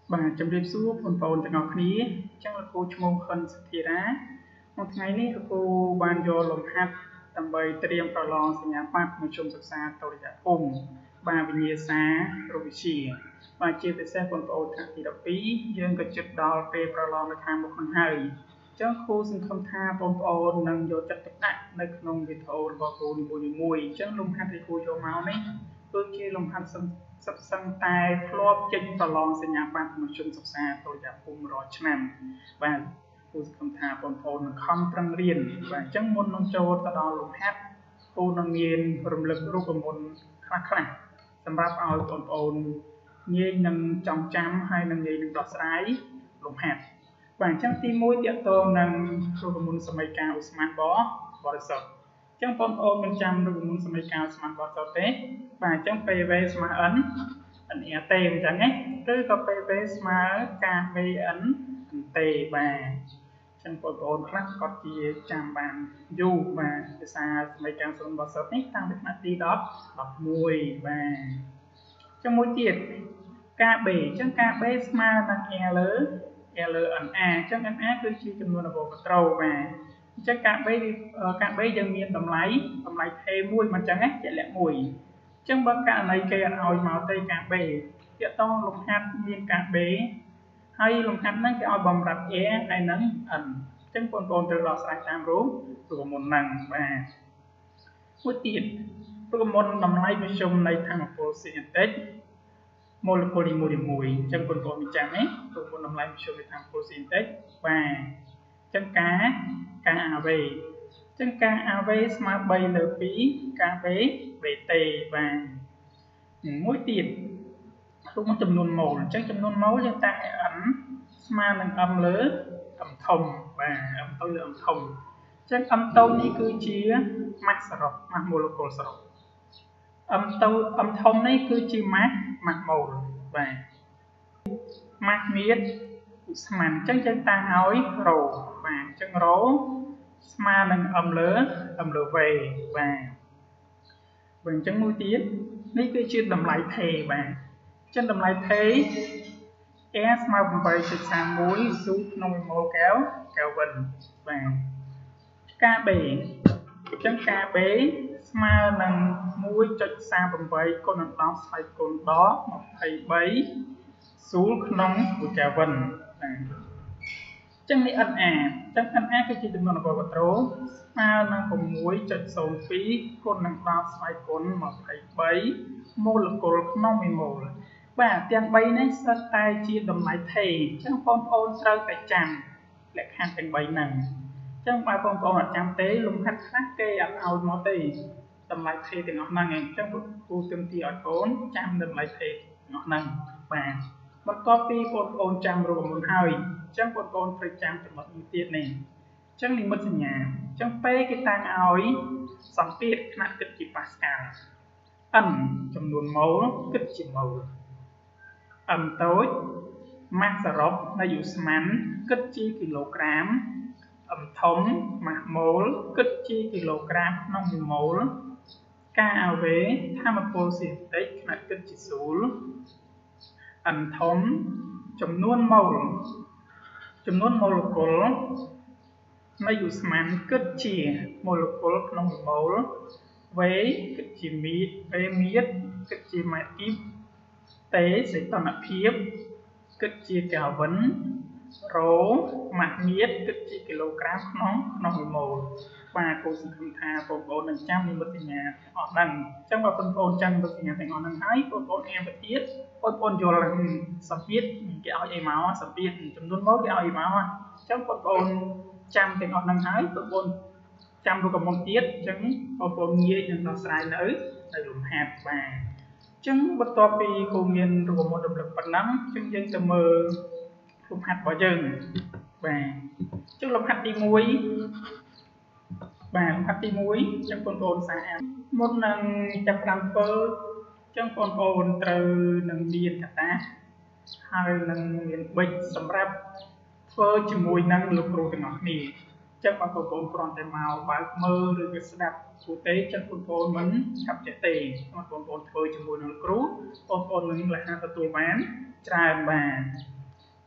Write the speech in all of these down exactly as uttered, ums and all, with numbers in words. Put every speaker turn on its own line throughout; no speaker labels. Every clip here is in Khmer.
Bà chấm điệp xúc phần bồn từ ngọc khí chắc là cô chmông khẩn sự thị rá một ngày ní cô ban vô lồng hát tầm bày triêm pro lo sinh nhà phát một chung sắc xa tàu giả phùng bà vì nhẹ xá rồi bị xì bà chia về xe phần bồn thẳng thì đọc ý dương có chụp đo về pro lo được hàng một phần hai chắc cô xin không tha phần bồn nâng vô chất tập đạn nơi nông việt thổ và cô đi mùi mùi chắc lồng hát thì cô cho máu này tôi chia lồng hát sân sắp sân tay flop trên pro lo sinh nhà phát một chung sắc xa tàu giả phùng rồi chăm và cô không thà bồn bồn không trăng riêng và chẳng muốn nông châu ta đo lục hát cô nông nghiên rùm lực rút của môn khắc khắc xâm bắp ao bồn bồn nghe nâng trong trăm hay nâng nghe nâng đọt sái lục hát và chẳng tí mối tiện tô nâng rút của môn sơ mây cao smart bó bó được sợ chẳng bồn bồn mình chăm rút của môn sơ mây cao smart bó sợ tế và chẳng phê về smart ấn ấn ẻ tê mình chẳng ấy rồi có phê về smart ca về ấn tê và chân bồn bồn khác có chia chạm bàn du và xa mấy càng xuân bó sớt nít tăng được mắt đi đó đọc mùi và trong mối tiệt ca bể chân ca bê sma năng l l ẩn a chân ẩn a cứ chia chấm luôn là bộ trâu và chân ca bê ca bê dân miền tầm lấy tầm lấy thêm mùi mà chẳng ấy chạy lẹ mùi chân bác cả này cây ăn oi màu tây ca bể tiệt to lục hạt miền ca bể hay lồng hát nâng cái ao bầm rạp é hay nâng ẩn chân con con từ đó sạch tam rú từ một nằng và một tiền từ một nằm lại với chung này thằng photosynthetic molecule mùi mùi chân con con bị chạm ấy từ một nằm lại với chung này thằng photosynthetic và chân cá ca về chân ca về smart bay lờ phí ca về về tề và mỗi tiền lúc nó chấm nôn màu chắc chấm nôn máu cho ta ẩn mà nâng âm lỡ âm thông và âm tâu lỡ âm thông chắc âm tâu này cứ chia mát sờ rọc mát molecule sờ rọc âm tâu âm thông này cứ chia mát mát màu và mát miết mà chắc chân ta nói rồi và chân rố mà nâng âm lỡ âm lỡ về và bằng chân mũi tiếng này cứ chia đầm lại thề và chân đầm lại thế S mà bảy chục sang mũi xuống nông mô kéo kéo bình và ca bể chân ca bể mà nâng mũi chục sang bằng bảy con nâng đó xoay con đó một thầy bấy xuống nông của kéo bình chân này ẩn à chân ẩn á cái chỉ tụi mình vào vật rố mà nâng cùng mũi chục sầu phí con nâng đó xoay con một thầy bấy mô lực của nông mì mô và tiền bay này sát tay chia đầm lại thầy chẳng phong ôn trao tại chàng lại khăn thành bay nằng chẳng ba phong ôn ở trong tế lùng khắc khắc kê ăn ao máu tì đầm lại thầy thì ngọt năng chẳng khu tương thì ở cốn chăm đầm lại thầy ngọt năng và một copy phong ôn chăm rồi một hơi chẳng phong ôn phải chăm cho một những tiết này chẳng đi mất nhà chẳng phê cái tang ao ấy xong tiết nặng kịch chỉ Pascal ẩn trong nguồn máu kịch chỉ màu âm tối mát sờ rốc là dụ mắn kích chi kg âm thống mát mol kích chi kg nông mùi mol ca vế tham một photosynthetic là kích chỉ số âm thống chấm nuôn màu chấm nuôn molecule là dụ mắn kích chi molecule nông mùi mol vế kích chỉ miết vế miết kích chi mát kíp tế sẽ toàn là phiếp kích chia kèo vấn rố mặt miết kích chia kg nóng nóng mồ và cô sẽ không tha bộ bộ nâng trăm nhưng bất nhà họ đằng trong vào phân ôn chân bất nhà thành họ nâng hái ôn ôn em vật thiết ôn ôn vô là sắp biết cái áo dây máu sắp biết chúng luôn mốt cái áo dây máu trong ôn ôn trăm thành họ nâng hái ôn ôn trăm rồi còn một tiết chẳng ôn ôn nhẹ nhưng nó sai nữa là dùng hạt và chứng bất to pi cô nghiên rồi một động lực phần nắng chứng dân từ mờ lục hạt bỏ dừng và chứng lục hạt đi muối và lục hạt đi muối trong con ôn xa một lần chập làm phơ trong con ôn từ lần miền cả ta hai lần miền bình sầm rap phơ chỉ muối năng lục rồi từ ngọc nỉ chắc vào con ôn còn tại màu và mơ rồi cái sạp cụ tế chân con ôn vẫn gặp chạy tề mà con ôn phơi cho mùi nó cú con ôn mình là hai tụ bán trai bà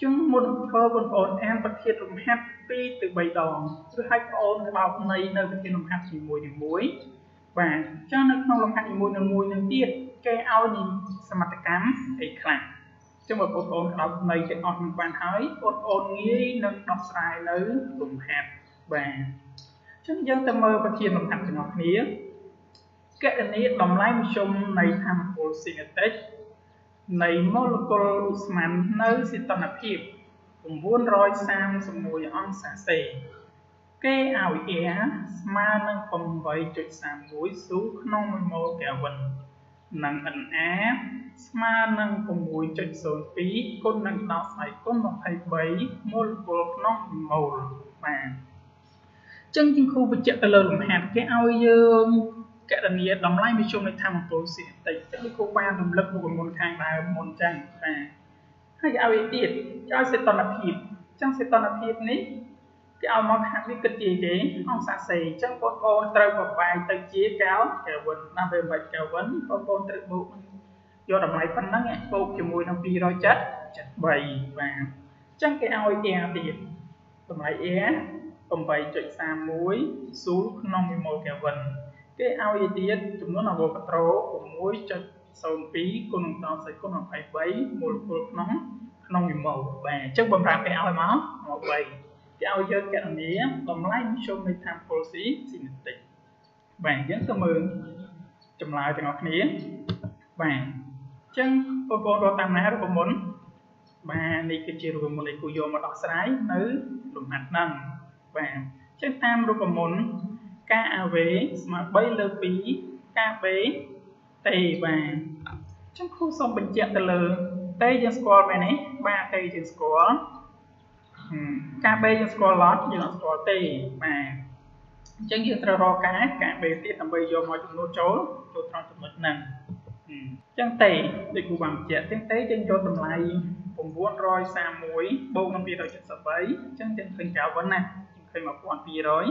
ចឹងមុនធ្វើបងប្អូនអានប្រធានលំហាត់ពីរទៅបីដងឬឲ្យបងប្អូនក្តោបន័យនៅប្រធានលំហាត់នីមួយនីមួយបាទចឹងនៅក្នុងលំហាត់នីមួយនីមួយនឹងទៀតគេឲ្យនិសមត្ថកម្មអីខ្លះចឹងបងប្អូនក្តោបន័យទាំងអស់នឹងបានហើយបងប្អូនងាយនឹងដោះស្រាយនៅលំហាត់បាទចឹងយើងទៅមើលប្រធានលំហាត់ទាំងអស់គ្នាគណនាតម្លៃមធ្យមនៃថាមពលស៊ីនេតិកនៃម៉ូលេគុលឧស្ម័ននៅសីតុណ្ហភាព៩៣១អង្សាសេគេឲ្យ Air ស្មើនឹង ៨.សាមមួយ ស៊ូក្នុងមួយម៉ូលកែលវិននិង N A ស្មើនឹង ៦.០២ គុណនឹងដកស្វ័យគុណ២៣ម៉ូលេគុលក្នុងម៉ូលបាទចឹងជាគ្រូបញ្ជាក់ទៅលើលំហាត់គេឲ្យយើងគណនាតម្លៃមធ្យមនៃថាមពលស៊ីនេតិកចឹងគ្រូបានរំលឹករូបមន្តខាងដើមមុនចឹងបាទហើយឲ្យទៀតគេឲ្យសីតុណ្ហភាពចឹងសីតុណ្ហភាពនេះគេឲ្យមកខាងនេះគិតជាគេអង្សាសេអញ្ចឹងបងប្អូនត្រូវបបែកទៅជាកែលកែលវិនដើម្បីបាច់កែលវិនបងប្អូនត្រូវបូកយកតម្លៃប៉ុណ្ណឹងបូកជាមួយនឹងពីរយចិតចិតបីបាទអញ្ចឹងគេឲ្យ Air ទៀតតម្លៃ Air ៨.សាមមួយ ស៊ូលក្នុងមួយម៉ូលកែលវិនគេឲ្យទៀតចំនួនអាវ៉ូកាដ្រូ ៦.០២ គុណនឹងដកស្វ័យគុណ២៣ម៉ូលេគុលក្នុងក្នុងមួយម៉ូលបាទអញ្ចឹងបំរើគេឲ្យមកមកបីគេឲ្យយើងគណនាតម្លៃមធ្យមនៃថាមពលស៊ីស៊ីនេតិកបាទយើងទៅមើលចម្លើយទាំងអស់គ្នាបាទអញ្ចឹងបងប្អូនរកតាមណារូបមន្តបាទនេះគឺជារូបមន្តដែលគូយកមកដោះស្រាយនៅលំហាត់ហ្នឹងបាទអញ្ចឹងតាមរូបមន្តការ a v ស្មើបីលើពីរការ b តេបាទអញ្ចឹងគ្រូសូមបញ្ជាក់ទៅលើតេយើងស្គាល់មែនទេបាទតេយើងស្គាល់ការ b យើងស្គាល់ឡត់យើងអត់ស្គាល់ទេបាទអញ្ចឹងយើងត្រូវរកការការ b ទៀតដើម្បីយកមកចំនួនចូលចូលត្រង់ចំណុចហ្នឹងអញ្ចឹងតេដូចគ្រូបានបញ្ជាក់ទាំងតេយើងយកតម្លៃ៩៣១បូកនឹងពីរយចិតបីអញ្ចឹងយើងឃើញកែលវិនណាឃើញmột nghìn hai trăm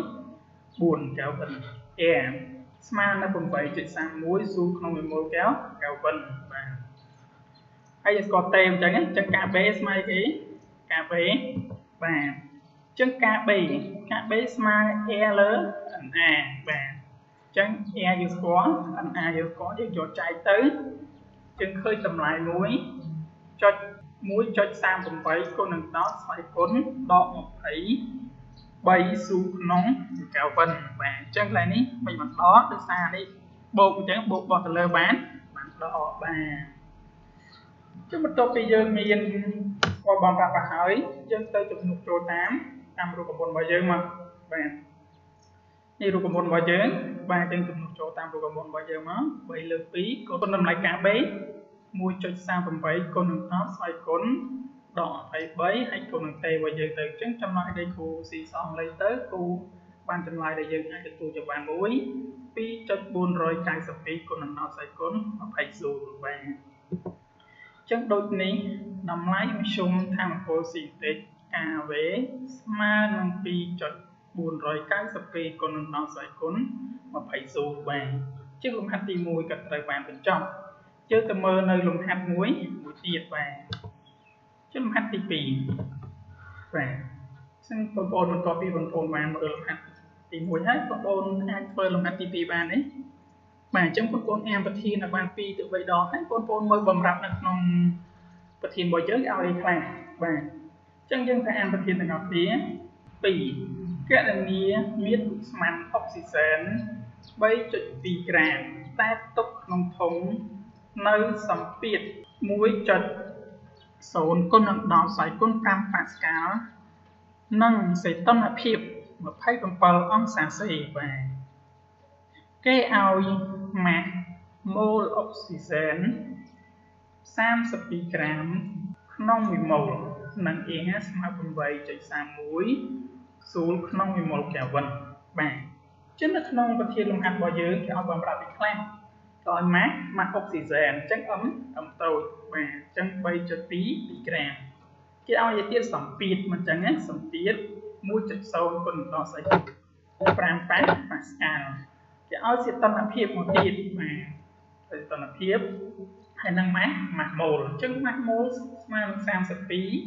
bốnកែលវិន Air ស្មើនឹង ៨.សាមមួយ ស៊ូក្នុងមួយម៉ូលកែលកែលវិនបាទហើយយើងស្គាល់តេអញ្ចឹងអញ្ចឹងការ B ស្មើគេការ B បាទអញ្ចឹងការ B ការ B ស្មើ Air លើ N A បាទអញ្ចឹង Air យើងស្គាល់ N A យើងស្គាល់យើងយកចែកទៅយើងឃើញតម្លៃមួយចុចមួយចុចសាម៨គុណនឹងដកស្វ័យគុណដក២០បីស៊ូក្នុងកែលវិនបាទអញ្ចឹងកន្លែងនេះមិនបន្តដោយសារនេះបូកអញ្ចឹងបូកបោះទៅលើបានបានដកបាទចុះបន្ទាប់ពីយើងមានស្គាល់បងប្រាប់ហើយយើងទៅចំនួនចូលតាមតាមរូបមន្តរបស់យើងមកបាទនេះរូបមន្តរបស់យើងបាទយើងចំនួនចូលតាមរូបមន្តរបស់យើងមកបីលើពីរគុណតម្លៃការ B មួយចុចសាម៨គុណនឹងដកស្វ័យគុណដក២៣ហើយគុណនឹងតេរបស់យើងទៅអញ្ចឹងចំណុចដែលគ្រូស៊ីសងលេខទៅគ្រូបានចម្លើយដែលយើងអាចទទួលយកបានមួយ ពីរចុចបួនរយកៅសិបពីរគុណនឹងដកស្វ័យគុណ២០ស៊ូលបាទអញ្ចឹងដូចនេះតម្លៃមធ្យមថាមពលស៊ីនេតិក A V ស្មើនឹង ពីរចុចបួនរយកៅសិបពីរគុណនឹងដកស្វ័យគុណ២០ស៊ូលបាទអញ្ចឹងលំហាត់ទីមួយក៏ត្រូវបានបញ្ចប់យើងទៅមើលនៅលំហាត់មួយមួយទៀតបាទចុះលំហាត់ទីពីរបាទซึ่งបងប្អូនបន្ទាប់ពីបងប្អូនបានមើលលំហាត់ទីមួយហើយបងប្អូនអាចធ្វើលំហាត់ទីពីរបានទេបាទអញ្ចឹងបងប្អូនអានប្រធានឲ្យបានពីរទៅបីដងហើយបងប្អូនមើលបំរាប់នៅក្នុងប្រធានរបស់យើងឲ្យអីខ្លះបាទអញ្ចឹងយើងទៅអានប្រធានទាំងអស់គ្នាពីរគណនាមានឧស្ម័នអុកស៊ីសែន បីចុចពីរក្រាមតែទុកក្នុងធុងនៅសម្ពាធមួយចុចศูนย์គុណនឹងដកស្វ័យគុណប្រាំប៉ាស្កាល់និងសីតុណ្ហភាពម្ភៃbảyអង្សាសេបាទគេឲ្យម៉ាស់ម៉ូលអុកស៊ីសែនសាមសិបពីរក្រាមក្នុងមួយម៉ូលនិង Air ស្មើ ៨ចុចសាមមួយ ស៊ូលក្នុងមួយម៉ូលកែលវិនបាទចឹងនៅក្នុងប្រធានលំហាត់របស់យើងគេឲ្យបំរាប់ពីខ្លះក៏ឲ្យម៉ាស់ម៉ាស់អុកស៊ីសែនអញ្ចឹងអឹមអឹមតូចបាទអញ្ចឹង បីចុចពីរ ពីរក្រាមគេឲ្យទៀតសម្ពាធមិនអញ្ចឹងណាសម្ពាធ មួយចុចศูนย์គុណដល់ស្អីប្រាំប៉ាប៉ាស្កាល់គេឲ្យសីតុណ្ហភាពមកទៀតបាទសីតុណ្ហភាពហើយនឹងម៉ាស់ម៉ាស់ម៉ូលអញ្ចឹងម៉ាស់ម៉ូលស្មើនឹងសាមសិបពីរ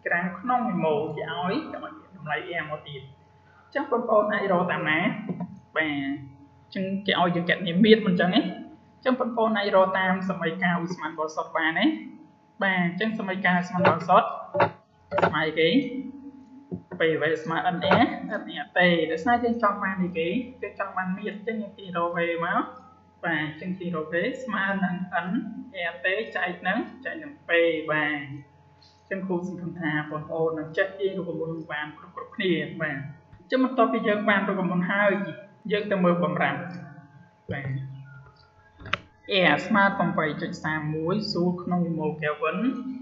ក្រាមក្នុងមួយម៉ូលគេឲ្យតម្លៃ m មកទៀតអញ្ចឹងបងប្អូនអាចរកតាមណាបាទអញ្ចឹងគេឲ្យយើងកណនាមៀតមិនអញ្ចឹងណាអញ្ចឹងបងប្អូនអាចរកតាមសមីការឧស្ម័នបរិសុទ្ធបានណាបាទអញ្ចឹងសមីការឧស្ម័នបរិសុទ្ធស្មើគេពេលវេស្មើ n a n a t ដោយសារយើងចង់បាននេះគេយើងចង់បានមៀតអញ្ចឹងយើងទីរកវេមកបាទអញ្ចឹងទីរកវេស្មើនឹង n a t ចែកនឹងចែកនឹង p បាទចឹងគ្រូសង្ឃឹមថាបងប្អូននឹងចេះទាញរូបមន្តបានគ្រប់គ្រប់គ្នាបាទអញ្ចឹងបន្ទាប់ពីយើងបានរូបមន្តហើយយើងទៅមើលបំរាមបាទ air ស្មើ tám chấm ba một ស៊ូលក្នុង1ម៉ូល Kelvin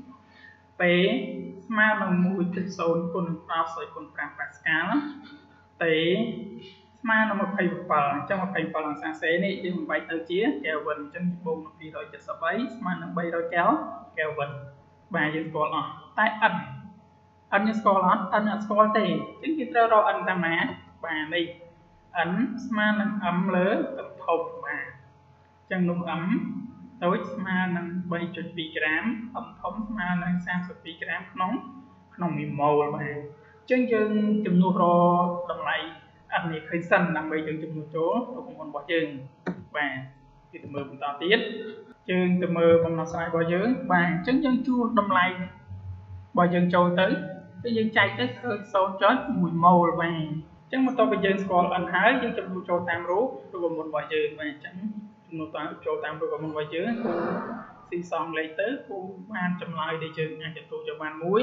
p ស្មើនឹង một phẩy không គុណនឹងដប់គុណ5 Pascal t ស្មើនឹងยี่สิบเจ็ดអញ្ចឹងยี่สิบเจ็ดអង្សាសេនេះយើងបំបែកទៅជា Kelvin អញ្ចឹងបូកនឹងtwo hundred seventy-threeស្មើនឹងthree hundred Kelvinបាទយើងស្គាល់អស់តែ n n យើងស្គាល់អត់ n អត់ស្គាល់ទេអញ្ចឹងគេត្រូវរក n តាមណាបាទនេះ n ស្មើនឹង m លើទឹកធំបាទអញ្ចឹងនោះ m តូចស្មើនឹង three point two ក្រាម m ធំស្មើនឹងthirty-twoក្រាមក្នុងក្នុង1ម៉ូលបាទអញ្ចឹងយើងចំនួនរកតម្លៃ n នេះឃើញសិនដើម្បីយើងចំនួនចូលរូបមន្តរបស់យើងបាទគេទៅមើលបន្តទៀតយើងទៅមើលបំណងស្រាយរបស់យើងបាទអញ្ចឹងយើងជួសតម្លៃរបស់យើងចូលទៅគឺយើងចែកទៅឃើញ zero point one ម៉ូលបាទអញ្ចឹងបន្ទាប់ពីយើងស្គាល់ n ហើយយើងចំនួនចូលតាមរូបរូបមន្តរបស់យើងបាទអញ្ចឹងចំនួនតាមចូលតាមរូបមន្តរបស់យើងគូស៊ីសងលេខទៅគូបានចម្លើយដែលយើងអាចទទួលយកបានមួយ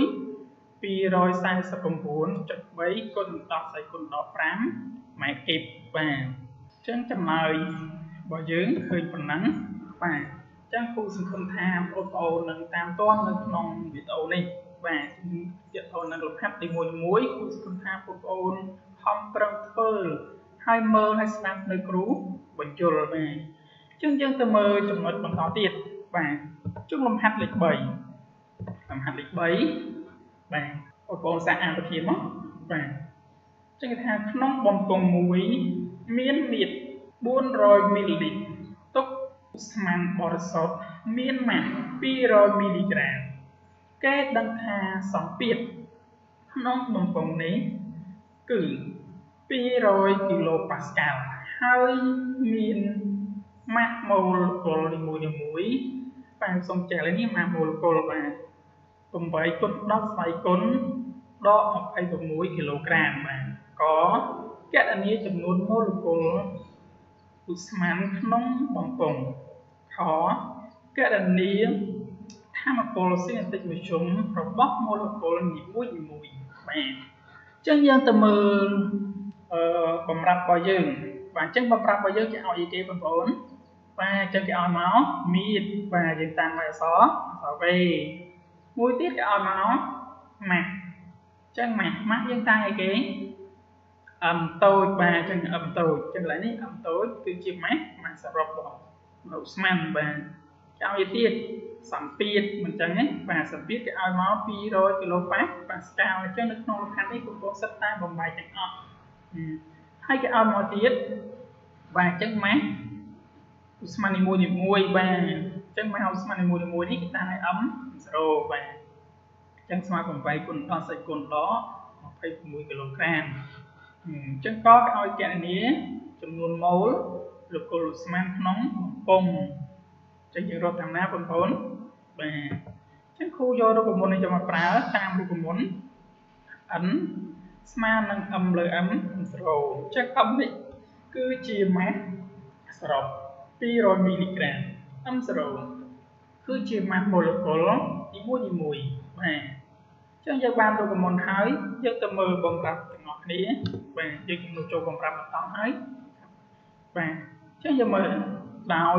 two forty-nine point three គុណដកស្អីគុណដក5ម៉ែត្រគីបបាទអញ្ចឹងចម្លើយរបស់យើងឃើញប៉ុណ្ណឹងបាទអញ្ចឹងគ្រូសង្ឃឹមថាបងប្អូននឹងតាមទាន់នៅក្នុងវីដេអូនេះបាទទាក់ទងនឹងលំហាត់ទីមួយមួយគ្រូសង្ឃឹមថាបងប្អូនខំប្រឹងធ្វើហើយមើលហើយស្ដាប់នៅគ្រូបញ្យល់បាទអញ្ចឹងយើងទៅមើលចំណុចបន្តទៀតបាទជុំលំហាត់លេខthreeលំហាត់លេខthreeបាទបងប្អូនសាកអានប្រធានមកបាទអញ្ចឹងគេថាក្នុងបំពង់មួយមានមាត្រfour hundredមីលីលីត្រទុកស្មានបរិសុទ្ធមានម៉ាស់two hundredមីលីក្រាមគេដឹងថាសម្ពាធក្នុងបំពង់នេះគឺtwo hundredគីឡូប៉ាស្កាល់ហើយមានម៉ាស់ម៉ូលគុលនីមួយៗបាទសូមចែកនេះម៉ាស់ម៉ូលគុលបាទeightគុណ10ស្វ័យគុណដកtwenty-sixគីឡូក្រាមបាទក៏កណនាចំនួនម៉ូលេគុលឧស្ម័នក្នុងបំពង់ខកណនាថាមពលស៊ីនេតិកមធ្យមរបស់ម៉ូលេគុលនីមួយៗបាទអញ្ចឹងយើងទៅមើលអឺបំរាប់របស់យើងបាទអញ្ចឹងបំរាប់របស់យើងគេឲ្យគេបងប្អូនបាទអញ្ចឹងគេឲ្យមកមៀតបាទយើងតាមអក្សរអក្សរវេមួយទៀតគេឲ្យមកម៉ាស់អញ្ចឹងម៉ាស់ម៉ាស់យើងតាំងឲ្យគេអឹមតូចបាទអញ្ចឹងអឹមតូចអញ្ចឹងកន្លែងនេះអឹមតូចគឺជាម៉ាស់ម៉ាស់សរុបរបស់ឧស្ម័នបាទគេឲ្យទៀតសម្ពាធមិនអញ្ចឹងទេបាទសម្ពាធគេឲ្យមកtwo hundredគីឡូប៉ាប៉ាស្កាល់អញ្ចឹងនៅក្នុងលំហាត់នេះបងប្អូនសិតតែបំបែកទាំងអស់ហើយគេឲ្យមកទៀតបាទអញ្ចឹងម៉ាស់ឧស្ម័ននីមួយៗបាទអញ្ចឹងម៉ាស់ឧស្ម័ននីមួយៗនេះគេតាំងឲ្យអឹមzeroបាទអញ្ចឹងស្មើeightគុណដកស្អីគុណដកtwenty-sixគីឡូក្រាមអញ្ចឹងក៏គេឲ្យកណនាចំនួនម៉ូលឬគុលឧស្ម័នក្នុងបំពង់អញ្ចឹងយើងរកតាមណាបងប្អូនបាទអញ្ចឹងគ្រូយករូបមន្តនេះយកមកប្រើតាមរូបមន្ត n ស្មើនឹង m លើ m zero អញ្ចឹង m នេះគឺជាម៉ាស់សរុបtwo hundredមីលីក្រាម m zero គឺជាម៉ាស់ម៉ូលេគុលនីមួយៗបាទអញ្ចឹងយើងបានរូបមន្តហើយយើងទៅមើលបំរាប់ទាំងអស់គ្នាបាទយើងជំនួសចូលបំរាប់បន្តហើយបាទអញ្ចឹងយើងមើលដោយ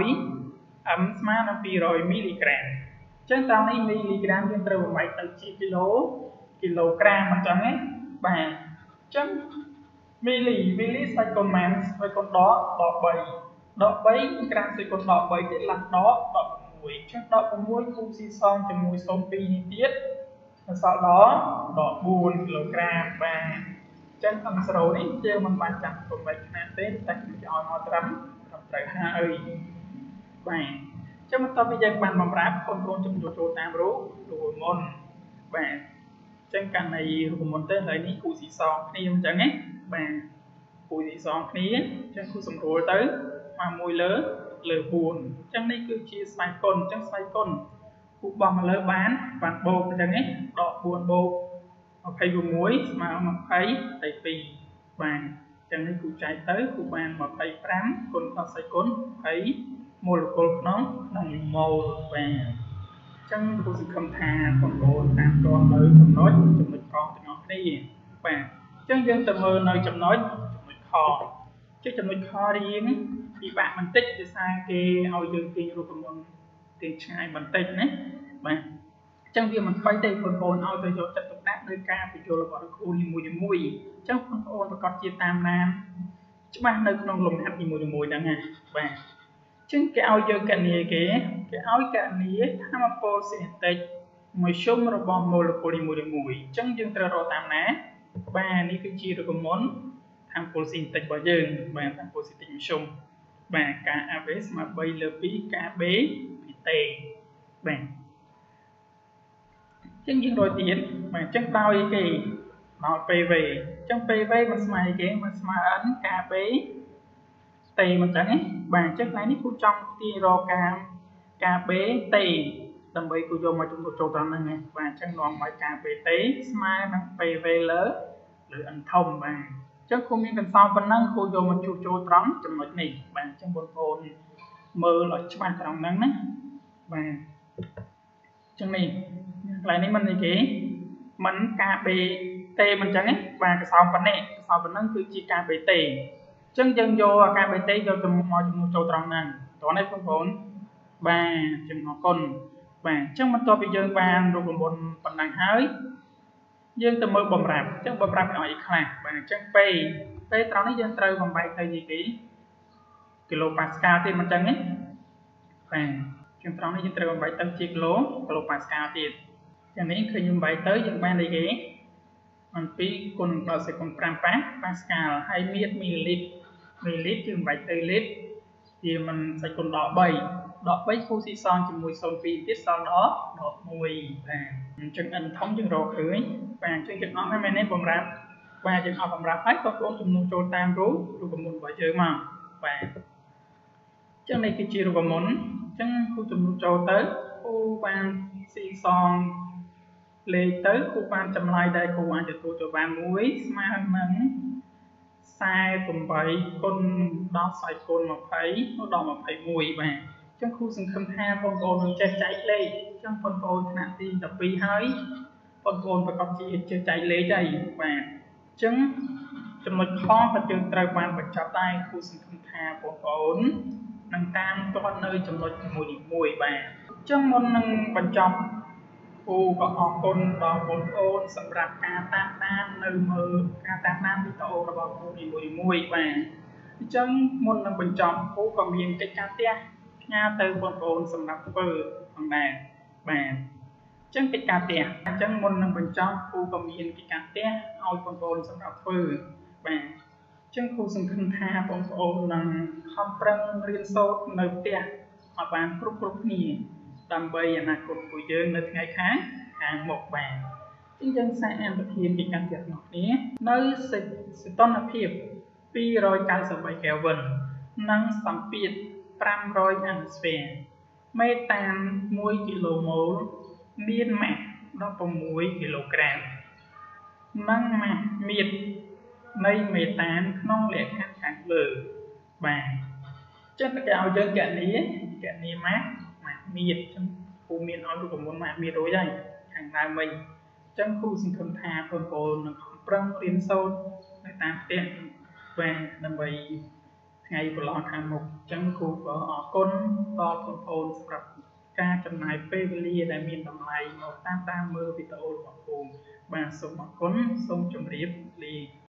m ស្មើនឹងtwo hundredមីលីក្រាមអញ្ចឹងត្រង់នេះមីលីក្រាមយើងត្រូវបំបែកទៅជាគីឡូគីឡូក្រាមអញ្ចឹងណាបាទអញ្ចឹងមីលីមីលីស្វ័យគុណម៉ានស្វ័យគុណដកដកthreeដកthreeក្រាមស្វ័យគុណដកthreeទៀតឡើងដកដកsixអញ្ចឹងដកsixគូស៊ីសងជាមួយzero point twoនេះទៀតអសល់ដល់ដកfourគីឡូក្រាមបាទអញ្ចឹង m zero នេះយើងមិនបានចាំបំបែកខ្នាតទេតែគេឲ្យមកត្រឹមត្រឹមត្រូវហើយបាទអញ្ចឹងបន្ទាប់ពីយើងបានបំរាប់បងប្អូនចំនួនចូលតាមរូបរូបមន្តបាទចឹងកាន់នៃរូបមន្តទៅឥឡូវនេះគូស៊ីសងគ្នាអញ្ចឹងណាបាទគូស៊ីសងគ្នាចឹងគូសម្រួលទៅមកមួយលើលើបួនអញ្ចឹងនេះគឺជាស្វ័យគុណអញ្ចឹងស្វ័យគុណគូបោះមកលើបានបានបូកអញ្ចឹងណាដកបួនបូកยี่สิบหกស្មើยี่สิบពីរបាទអញ្ចឹងនេះគូចែកទៅគូបានยี่สิบห้าគុណកសីគុណยี่สิบមូលគោលក្នុងក្នុងម៉ូលបាទចឹងគូសង្ឃឹមថាបងប្អូនតាមទាន់នៅចំណុចចំណុចខទាំងអស់គ្នាបាទចឹងយើងទៅមើលនៅចំណុចចំណុចខជាចំណុចខរៀងពិបាកបន្តិចដោយសារគេឲ្យយើងទាញរូបមន្តទាញឆ្ងាយបន្តិចណាបាទចឹងវាមិនបីទេបងប្អូនឲ្យទៅយកចិត្តទុកដាក់លើការបញ្យល់របស់គ្រូនីមួយៗចឹងបងប្អូនប្រកាសជាតាមដានច្បាស់នៅក្នុងលំហាត់នីមួយៗហ្នឹងណាបាទចឹងគេឲ្យយើងកណនីគេគេឲ្យកណនីថាមពលស៊ីនេតិកមួយជុំរបស់ម៉ូលេគុលនីមួយៗចឹងយើងត្រូវរកតាមណាបាទនេះគឺជារូបមន្តថាមពលស៊ីនេតិករបស់យើងបាទថាមពលស៊ីនេតិកមួយជុំបាទ K A B ស្មើបីលើពីរ K B ពីតេបាទចឹងយើងរកទៀតបាទចឹងដោយគេដោយ P V ចឹង P V មិនស្មើគេមិនស្មើ N K Bតេមិនចឹងណាបាទអញ្ចឹងថ្ងៃនេះគូចង់ទាញរកការការ B តេដើម្បីគូយកមកចំនួនចូលត្រង់ហ្នឹងណាបាទអញ្ចឹងនាំឲ្យការ B តេស្មើនឹង P V លើលើ N ធំបាទអញ្ចឹងគូមានកន្សោមប៉ុណ្ណឹងគូយកមកជួសចូលត្រង់ចំណុចនេះបាទអញ្ចឹងបងប្អូនមើលឲ្យច្បាស់ត្រង់ហ្នឹងណាបាទអញ្ចឹងនេះកន្លែងនេះមិនអីគេមិនការ B តេមិនអញ្ចឹងណាបាទកន្សោមប៉ុណ្ណេះកន្សោមប៉ុណ្ណឹងគឺជាការ B តេអញ្ចឹងយើងយកអាការបេតេយកទៅមកចំនួនចូលត្រង់ហ្នឹងតោះនេះបងប្អូនបាទជំនឿគុណបាទអញ្ចឹងបន្ទាប់ពីយើងបានរូបមន្តប៉ុណ្ណឹងហើយយើងទៅមើលបំរាប់អញ្ចឹងបំរាប់ឲ្យអីខ្លះបាទអញ្ចឹងពេលពេលត្រង់នេះយើងត្រូវបំបែកទៅយីគេគីឡូប៉ាស្កាល់ទៀតមិនអញ្ចឹងទេបាទអញ្ចឹងត្រង់នេះយើងត្រូវបំបែកទៅជាគីឡូគីឡូប៉ាស្កាល់ទៀតអញ្ចឹងនេះឃើញយើងបំបែកទៅយើងបានអីគេអំពីគុណដល់សេគុណប្រាំប៉ាប៉ាស្កាល់ហើយមៀតមីលីលីត្រមីលីលីត្រយើងបំបែកទៅលីត្រវាមិនសេគុណដកបីដកបីគូស៊ីសងជាមួយศูนย์ពីរទៀតសល់ដកដកមួយបាទអញ្ចឹង N ធំយើងរកឃើញបាទអញ្ចឹងយើងអស់ហើយមែនទេបំរាប់បាទយើងអស់បំរាប់ហើយបងប្អូនចំនួនចូលតាមរូបរូបមន្តរបស់យើងមកបាទអញ្ចឹងនេះគឺជារូបមន្តអញ្ចឹងគូចំនួនចូលទៅគូបានស៊ីសងលេខទៅគូបានចម្លើយដែលគូអាចទទួលទៅបានមួយស្មើនឹងសែនប្រាំបីគុណដល់សែនគុណยี่สิบដល់ยี่สิบเอ็ดបាទអញ្ចឹងគ្រូសង្ឃឹមថាបងប្អូននឹងចេះចែកលេខអញ្ចឹងបងប្អូនថ្នាក់ទីដប់ពីរហើយបងប្អូនប្រកបជាចេះចែកលេខហើយបាទអញ្ចឹងចំណុចខក៏យើងត្រូវបានបញ្ចប់ដែរគ្រូសង្ឃឹមថាបងប្អូននឹងតាមទាត់នៅចំណុចមួយៗបាទអញ្ចឹងមុននឹងបញ្ចប់គូក៏អរគុណដល់បងប្អូនសម្រាប់ការតាមដាននៅមើលការតាមដានវីដេអូរបស់គ្រូនីមួយៗបាទអញ្ចឹងមុននឹងបញ្ចប់គ្រូក៏មានកិច្ចការផ្ទះផ្ញើទៅបងប្អូនសម្រាប់ធ្វើផងដែរបាទអញ្ចឹងកិច្ចការផ្ទះអញ្ចឹងមុននឹងបញ្ចប់គ្រូក៏មានកិច្ចការផ្ទះឲ្យបងប្អូនសម្រាប់ធ្វើបាទអញ្ចឹងគ្រូសង្ឃឹមថាបងប្អូននឹងខំប្រឹងរៀនសូត្រនៅផ្ទះឲ្យបានគ្រប់គ្រប់គ្នាដើម្បីអនាគតcủaយើងនៅថ្ងៃខាងខាងមុខបាទអញ្ចឹងយើងសាកអានប្រធានកិច្ចការផ្ទះរបស់គ្នានៅសីតុណ្ហភាពពីររយកៅសិបបី Kelvin និងសម្ពាធប្រាំរយ atmosphere មេតានមួយគីឡូម៉ូលមានម៉ាស់ដប់ប្រាំមួយគីឡូក្រាមនិងម៉ាស់មៀតនៃមេតានក្នុងលក្ខខណ្ឌខាងលើបាទចឹងគេឲ្យយើងកណនីកណនីម៉ាស់ម៉ាស់មៀតចឹងគ្រូមានឲ្យរូបមន្តម៉ាស់មៀតរួចហើយខាងដើមវិញចឹងគ្រូសង្ឃឹមថាបងប្អូននឹងខំប្រឹងរៀនសូត្រនៅតាមផ្ទះបាទដើម្បីថ្ងៃប្រឡងខាងមុខអញ្ចឹងគ្រូក៏អរគុណដល់បងប្អូនសម្រាប់ការចំណាយពេលវេលាដែលមានតម្លៃមកតាមតាមមើលវីដេអូរបស់គ្រូបាទសូមអរគុណសូមជម្រាបលា